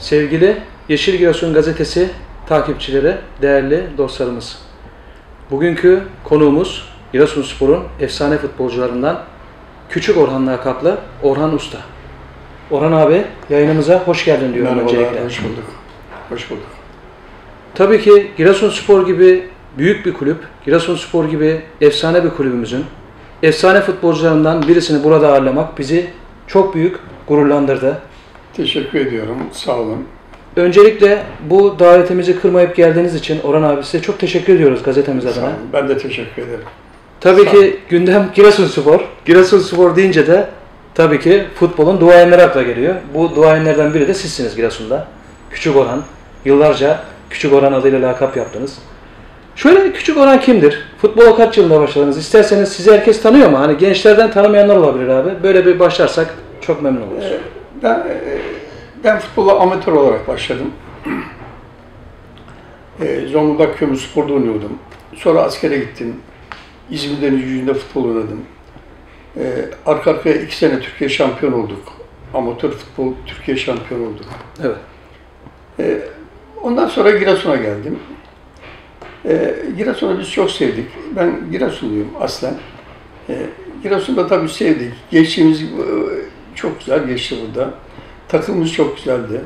Sevgili Yeşil Giresun Gazetesi takipçileri, değerli dostlarımız. Bugünkü konuğumuz Giresunspor'un efsane futbolcularından Küçük Orhan lakaplı Orhan Usta. Orhan abi, yayınımıza hoş geldin diyorum. Merhabalar, öncelikle. hoş bulduk. Hoş bulduk. Tabii ki Giresunspor gibi büyük bir kulüp, Giresunspor gibi efsane bir kulübümüzün efsane futbolcularından birisini burada ağırlamak bizi çok büyük gururlandırdı. Teşekkür ediyorum, sağ olun. Öncelikle bu davetimizi kırmayıp geldiğiniz için Orhan abi size çok teşekkür ediyoruz gazetemiz Sağ adına. olun. Ben de teşekkür ederim. Tabii Sağ ki olun. gündem Giresunspor. Giresunspor deyince de tabii ki futbolun duayenleri akla geliyor. Bu duayenlerden biri de sizsiniz Giresun'da. Küçük Orhan. Yıllarca Küçük Orhan adıyla lakap yaptınız. Şöyle, Küçük Orhan kimdir? Futbola kaç yılında başladınız? İsterseniz sizi herkes tanıyor mu? Hani gençlerden tanımayanlar olabilir abi. Böyle bir başlarsak çok memnun oluruz. Ben futbola amatör olarak başladım. Zonguldak Kömürspor'da oynuyordum. Sonra askere gittim. İzmir Deniz Gücü'nde futbol oynadım. Arka arkaya 2 sene Türkiye şampiyon olduk. Amatör futbol Türkiye şampiyon olduk. Evet. Ondan sonra Giresun'a geldim. Giresun'u biz çok sevdik. Ben Giresunluyum aslen. Giresun'da tabii sevdik. Geçtiğimiz çok güzel geçti burada. Takımımız çok güzeldi.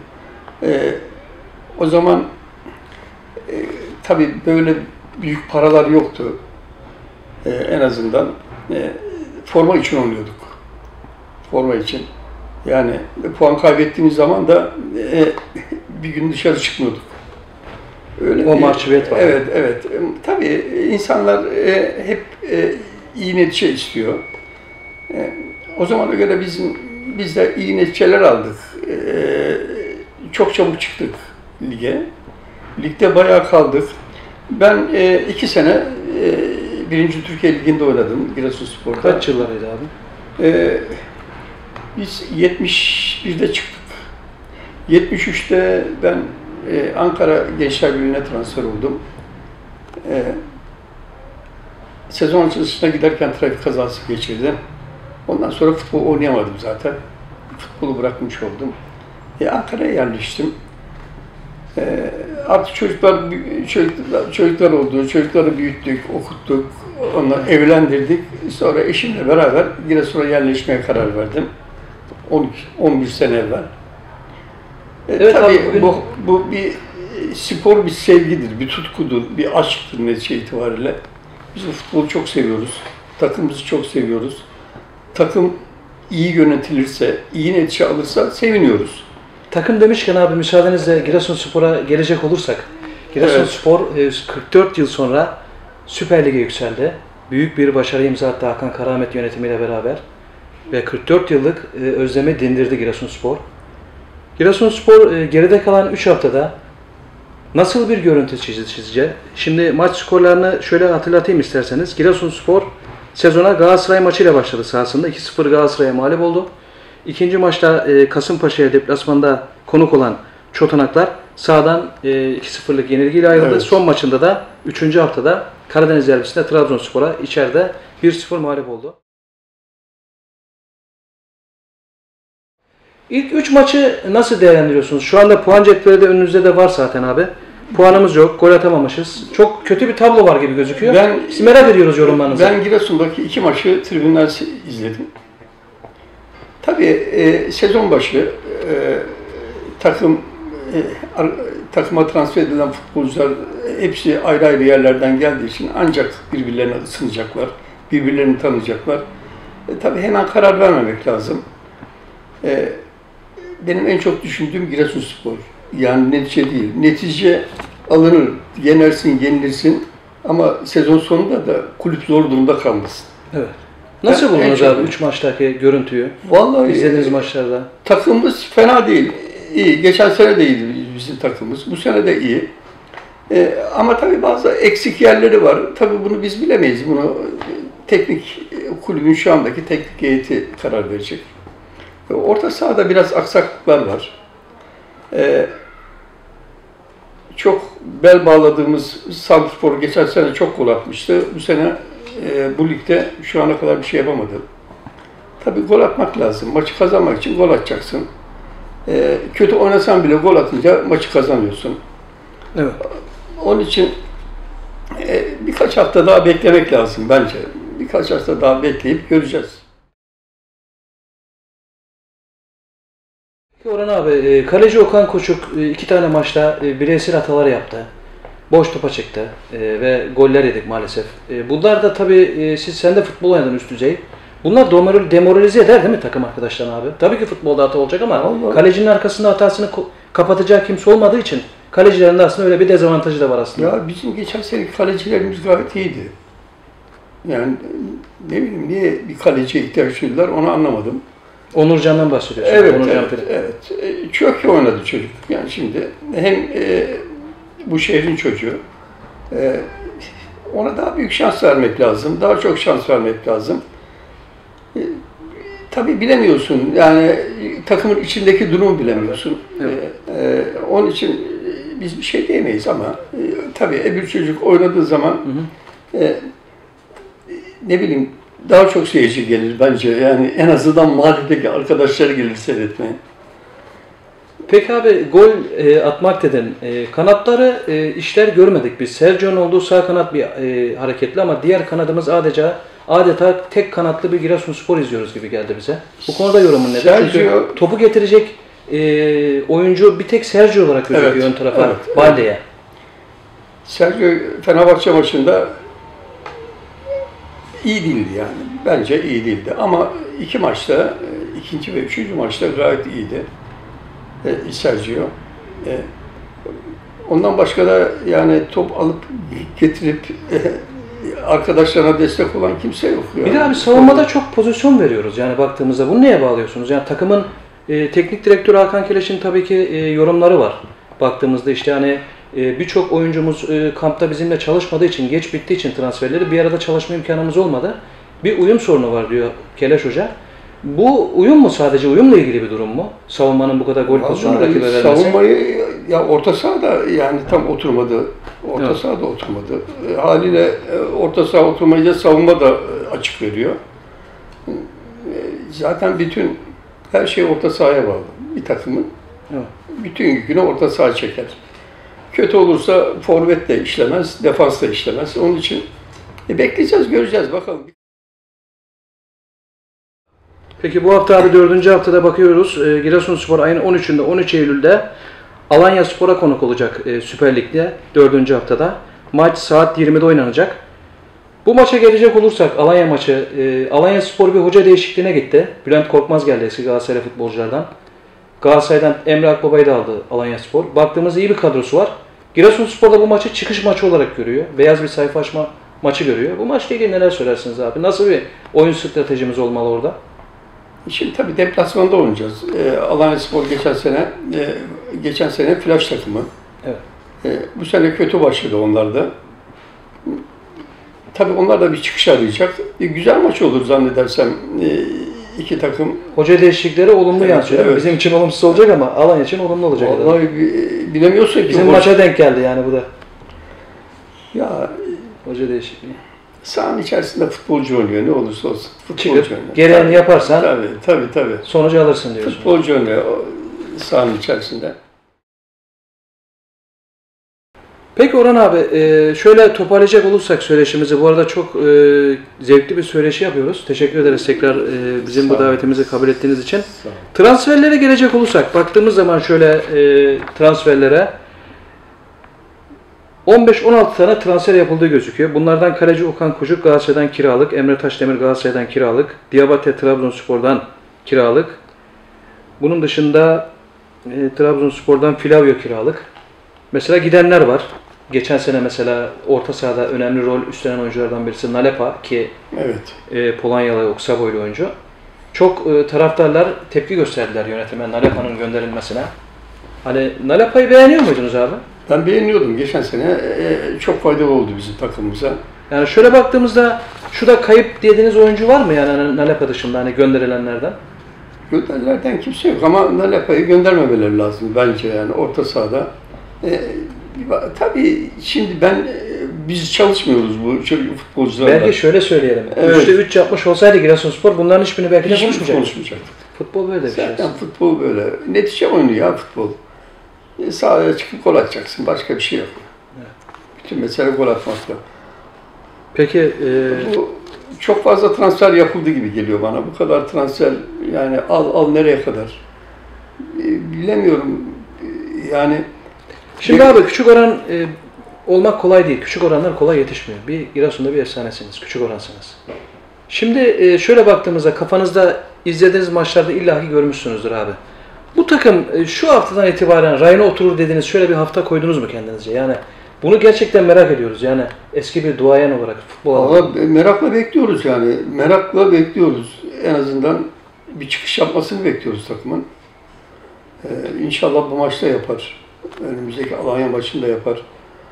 O zaman tabii böyle büyük paralar yoktu. En azından forma için oynuyorduk. Forma için. Yani puan kaybettiğimiz zaman da bir gün dışarı çıkmıyorduk. Öyle O mahcubiyet var. Evet, evet. Tabii insanlar hep iyi netice istiyor. O zamana göre biz de iyi neticeler aldık. Çok çabuk çıktık lige. Ligde bayağı kaldık. Ben 2 sene 1. Türkiye Ligi'nde oynadım Giresunspor'da. Kaç yıllarıydı abi? Biz 71'de çıktık. 73'te ben Ankara Gençler Birliği'ne transfer oldum. Sezon açılışına giderken trafik kazası geçirdim. Ondan sonra futbol oynayamadım zaten. Futbolu bırakmış oldum. Ankara'ya yerleştim. Artık çocuklar oldu. Çocukları büyüttük, okuttuk. Onları evlendirdik. Sonra eşimle beraber Giresun'a yerleşmeye karar verdim. 11 sene evvel. Evet, tabii abi, bugün... bu bir spor, bir sevgidir, bir tutkudur, bir aşktır netice itibariyle. Biz bu futbolu çok seviyoruz. Takımımızı çok seviyoruz. Takım iyi yönetilirse, iyi netice alırsa seviniyoruz. Takım demişken abi, müsaadenizle Giresunspor'a gelecek olursak. Giresunspor 44 yıl sonra Süper Lig'e yükseldi. Büyük bir başarı imza attı Hakan Karamet yönetimiyle beraber. Ve 44 yıllık özlemi dindirdi Giresunspor. Giresunspor geride kalan 3 haftada nasıl bir görüntü çizdi sizce? Şimdi maç skorlarını şöyle hatırlatayım isterseniz. Giresunspor sezona Galatasaray maçıyla başladı sahasında. 2-0 Galatasaray'a mağlup oldu. İkinci maçta Kasımpaşa'ya deplasmanda konuk olan Çotanaklar sahadan 2-0'lık yenilgiyle ayrıldı. Evet. Son maçında da 3. haftada Karadeniz derbisinde Trabzonspor'a içeride 1-0 mağlup oldu. İlk 3 maçı nasıl değerlendiriyorsunuz? Şu anda puan cetveli de önünüzde de var zaten abi. Puanımız yok, gol atamamışız. Çok kötü bir tablo var gibi gözüküyor. Biz merak ediyoruz yorumlarınızı. Ben Giresun'daki 2 maçı tribünden izledim. Tabii sezon başı takıma transfer edilen futbolcular hepsi ayrı ayrı yerlerden geldiği için ancak birbirlerine ısınacaklar, birbirlerini tanıyacaklar. Tabii hemen karar vermemek lazım. Benim en çok düşündüğüm Giresunspor. Yani netice değil. Netice alınır, yenersin, yenilirsin ama sezon sonunda da kulüp zor durumda kalmasın. Evet. Nasıl buldunuz abi 3 maçtaki görüntüyü? Vallahi İzlediğiniz maçlarda. Takımımız fena değil. İyi. Geçen sene de iyiydi bizim takımımız. Bu sene de iyi. Ama tabii bazı eksik yerleri var. Tabii bunu biz bilemeyiz. Bunu kulübün şu andaki teknik heyeti karar verecek. Orta sahada biraz aksaklıklar var. Çok bel bağladığımız Santrfor geçen sene çok gol atmıştı. Bu sene bu ligde şu ana kadar bir şey yapamadı. Tabii gol atmak lazım. Maçı kazanmak için gol atacaksın. Kötü oynasan bile gol atınca maçı kazanıyorsun. Evet. Onun için birkaç hafta daha beklemek lazım bence. Birkaç hafta daha bekleyip göreceğiz. Orhan abi, kaleci Okan Koçuk 2 tane maçta bireysel hatalar yaptı. Boş topa çıktı ve goller yedik maalesef. Bunlar da tabii sen de futbol oynadın üst düzey. Bunlar demoralize eder değil mi takım arkadaşlarına abi? Tabii ki futbolda hata olacak ama Vallahi. kalecinin arkasında hatasını kapatacak kimse olmadığı için kalecilerin de aslında öyle bir dezavantajı da var aslında. Ya bizim geçen seneki kalecilerimiz gayet iyiydi. Yani ne bileyim niye bir kaleciye ihtiyaç duydular onu anlamadım. Onurcan'dan bahsediyorsun. Evet, Onurcan evet, evet. Çok iyi oynadı çocuk. Yani şimdi hem bu şehrin çocuğu, ona daha büyük şans vermek lazım, daha çok şans vermek lazım. Tabii bilemiyorsun, yani takımın içindeki durumu bilemiyorsun. Evet. Onun için biz bir şey diyemeyiz ama tabii öbür çocuk oynadığı zaman ne bileyim daha çok seyirci gelir bence. Yani en azından mahalledeki arkadaşlar gelir seyretmeye. Peki abi gol atmak dedin. Kanatları işler görmedik biz. Sergio'nun olduğu sağ kanat bir hareketli ama diğer kanadımız adeta tek kanatlı bir Giresunspor izliyoruz gibi geldi bize. Bu konuda yorumun nedir? Çünkü topu getirecek oyuncu bir tek Sergio olarak gözüküyor ön tarafa, Balde'ye. Sergio Fenerbahçe maçında iyi değildi yani. Bence iyi değildi. Ama iki maçta, ikinci ve üçüncü maçta gayet iyiydi. Sergio. Ondan başka da yani top alıp getirip arkadaşlarına destek olan kimse yok. Yani. Bir de abi savunmada çok pozisyon veriyoruz yani baktığımızda. Bunu neye bağlıyorsunuz? Yani takımın teknik direktörü Hakan Keleş'in tabii ki yorumları var. Baktığımızda işte hani birçok oyuncumuz kampta bizimle çalışmadığı için, geç bittiği için transferleri bir arada çalışma imkanımız olmadı. Bir uyum sorunu var diyor Keleş Hoca. Bu uyum mu, sadece uyumla ilgili bir durum mu? Savunmanın bu kadar gol pozisyonu rakibe vermesi. Savunmayı ya orta sahada yani tam oturmadı. Orta sahada oturmadı. Haliyle orta saha oturmayınca savunma da açık veriyor. Zaten bütün her şey orta sahaya bağlı. Bir takımın bütün yükünü orta saha çeker. Kötü olursa forvet de işlemez, defans da işlemez. Onun için bekleyeceğiz, göreceğiz bakalım. Peki bu hafta abi 4. haftada bakıyoruz. Giresunspor ayın 13'ünde 13 Eylül'de Alanyaspor'a konuk olacak Süper Lig'de 4. haftada. Maç saat 20'de oynanacak. Bu maça gelecek olursak Alanya maçı, Alanyaspor bir hoca değişikliğine gitti. Bülent Korkmaz geldi eski Galatasaray futbolculardan. Galatasaray'dan Emre Akbaba'yı da aldı Alanyaspor. Baktığımızda iyi bir kadrosu var. Giresunspor da bu maçı çıkış maçı olarak görüyor. Beyaz bir sayfa açma maçı görüyor. Bu maçla ilgili neler söylersiniz abi? Nasıl bir oyun stratejimiz olmalı orada? Şimdi tabii deplasmanda oynayacağız. Alanyaspor geçen sene flash takımı. Evet. Bu sene kötü başladı onlar da. Tabii onlar da bir çıkış arayacak. Güzel maç olur zannedersem. İki takım. Hoca değişiklikleri olumlu yansıyor. Evet. Bizim için olumsuz olacak ama Alanya için olumlu olacak. Vallahi bilemiyorsun ki. Bizim maça denk geldi yani bu da. Ya hoca değişikliği. Sahanın içerisinde futbolcu oynuyor ne olursa olsun. Çıkıp gereğini yaparsan tabii. sonucu alırsın diyorsun. Futbolcu oynuyor sahanın içerisinde. Peki Orhan abi, şöyle toparlayacak olursak söyleşimizi, bu arada çok zevkli bir söyleşi yapıyoruz. Teşekkür ederiz tekrar bizim bu davetimizi kabul ettiğiniz için. Transferlere gelecek olursak, baktığımız zaman şöyle transferlere 15-16 tane transfer yapıldığı gözüküyor. Bunlardan kaleci Okan Koçuk Galatasaray'dan kiralık, Emre Taşdemir Galatasaray'dan kiralık, Diabate Trabzonspor'dan kiralık. Bunun dışında Trabzonspor'dan Flavio kiralık. Mesela gidenler var. Geçen sene mesela orta sahada önemli rol üstlenen oyunculardan birisi Nalepa ki Polonyalı kısa boylu oyuncu. Çok taraftarlar tepki gösterdiler yönetime Nalepa'nın gönderilmesine. Hani Nalepa'yı beğeniyor muydunuz abi? Ben beğeniyordum geçen sene. Çok faydalı oldu bizim takımımıza. Yani şöyle baktığımızda şurada kayıp dediğiniz oyuncu var mı yani Nalepa dışında hani gönderilenlerden? Gönderilenlerden kimse yok ama Nalepa'yı göndermemeleri lazım bence yani orta sahada. Tabii şimdi biz çalışmıyoruz bu futbolcularla. Belki şöyle söyleyelim. 3'te 3 yapmış olsaydı Giresunspor bunların hiçbirini belki de konuşmayacaktık. Futbol böyle bir şey. Zaten futbol böyle. Netice oyunu ya futbol. Sahaya çıkıp gol atacaksın. Başka bir şey yok. Evet. Bütün mesele gol atmakta. Peki Bu çok fazla transfer yapıldı gibi geliyor bana. Bu kadar transfer yani al nereye kadar? Bilemiyorum. Yani şimdi abi küçük oran olmak kolay değil. Küçük oranlar kolay yetişmiyor. Bir Giresun'da bir efsanesiniz. Küçük oransınız. Şimdi şöyle baktığımızda kafanızda izlediğiniz maçlarda illaki görmüşsünüzdür abi. Bu takım şu haftadan itibaren rayına oturur dediğiniz şöyle bir hafta koydunuz mu kendinizce? Yani bunu gerçekten merak ediyoruz. Yani eski bir duayen olarak futbol Valla merakla bekliyoruz yani. Merakla bekliyoruz. En azından bir çıkış yapmasını bekliyoruz takımın. İnşallah bu maçta yapar. Önümüzdeki Alanya maçında yapar.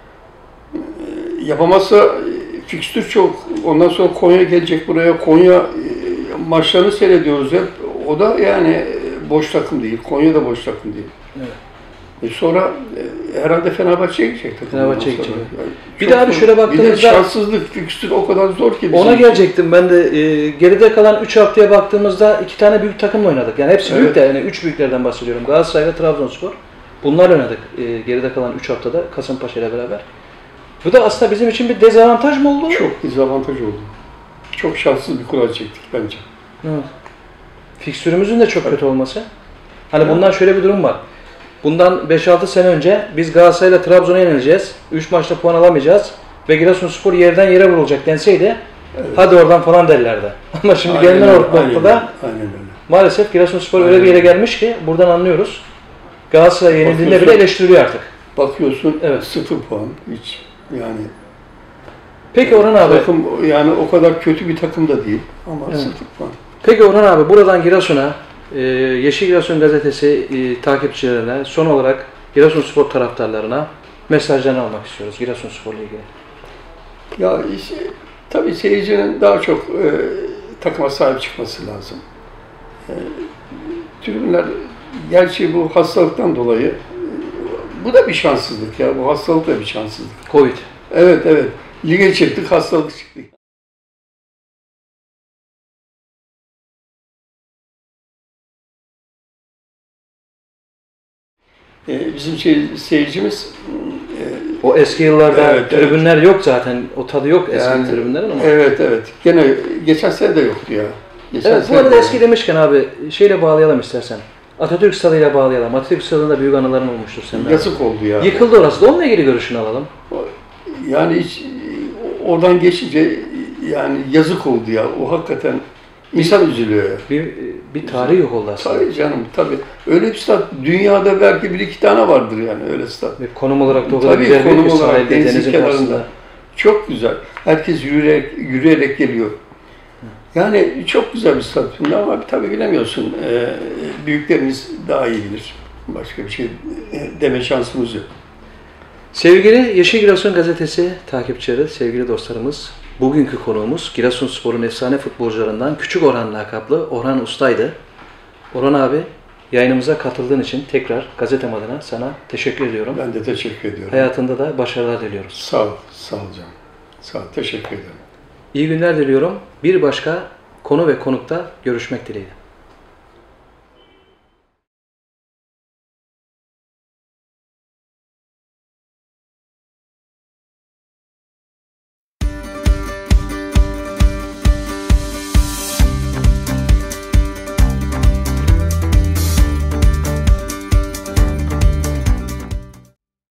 Yapamazsa fikstür çok. Ondan sonra Konya gelecek buraya. Konya maçlarını seyrediyoruz hep. O da yani boş takım değil. Konya da boş takım değil. Evet. Sonra herhalde Fenerbahçe'ye gidecek takım. Fenerbahçe'ye gidecek. Yani Bir de abi şöyle baktığımızda... Bir de şanssızlık, fikstür o kadar zor ki. Ona gelecektim ben de. Geride kalan 3 haftaya baktığımızda 2 tane büyük takımla oynadık. Yani hepsi büyük de, yani 3 büyüklerden bahsediyorum. Galatasaray ve Trabzonspor. Bunlar oynadık geride kalan 3 haftada Kasımpaşa ile beraber. Bu da aslında bizim için bir dezavantaj mı oldu? Çok dezavantaj oldu. Çok şanssız bir kura çektik bence. Evet. Fikstürümüzün de çok kötü olması. Hani bundan şöyle bir durum var. Bundan 5-6 sene önce biz Galatasaray'la Trabzon'a yenileceğiz. 3 maçta puan alamayacağız. Ve Giresunspor yerden yere vurulacak denseydi hadi oradan falan derlerdi. Ama şimdi gelinen noktada maalesef Giresunspor öyle bir yere gelmiş ki buradan anlıyoruz. Galatasaray yenildiğinde bile eleştiriliyor artık. Bakıyorsun 0 puan hiç yani. Peki Orhan abi. Takım yani o kadar kötü bir takım da değil ama 0 puan. Peki Orhan abi buradan Giresun'a, Yeşil Giresun gazetesi takipçilerine, son olarak Giresunspor taraftarlarına mesajlarını almak istiyoruz Giresunspor'la ilgili. Ya tabii seyircinin daha çok takıma sahip çıkması lazım. Tribünler gerçi bu hastalıktan dolayı bu da bir şanssızlık ya. Bu hastalık da bir şanssızlık. Covid. Evet. Lige çıktık, hastalık çıktı. Bizim seyircimiz o eski yıllarda tribünler yok zaten. O tadı yok eski yani, tribünlerin ama. Evet. Gene geçen sene de yoktu ya. Bu arada eski demişken abi şeyle bağlayalım istersen. Atatürk Stadı'yla bağlayalım. Atatürk Stadı'nda büyük anıların olmuştur senin. Yazık oldu ya. Yıkıldı orası da. Onunla ilgili görüşünü alalım. Yani hiç oradan geçince yani yazık oldu ya. O hakikaten insan üzülüyor ya. Bir tarih yok oldu aslında. Tabii canım tabii. Öyle bir stat dünyada belki 1-2 tane vardır yani öyle stat. Ve konum olarak da o kadar güzel bir sahilde, denizin karşısında. Çok güzel. Herkes yürüyerek geliyor. Yani çok güzel bir stat ama tabii bilemiyorsun. Büyüklerimiz daha iyi bilir. Başka bir şey deme şansımız yok. Sevgili Yeşil Giresun gazetesi takipçileri, sevgili dostlarımız, bugünkü konuğumuz Giresunspor'un efsane futbolcularından Küçük Orhan lakaplı Orhan Usta'ydı. Orhan abi, yayınımıza katıldığın için tekrar gazetem adına sana teşekkür ediyorum. Ben de teşekkür ediyorum. Hayatında da başarılar diliyoruz. Sağ ol canım. Sağ ol, teşekkür ederim. İyi günler diliyorum. Bir başka konu ve konukta görüşmek dileğiyle.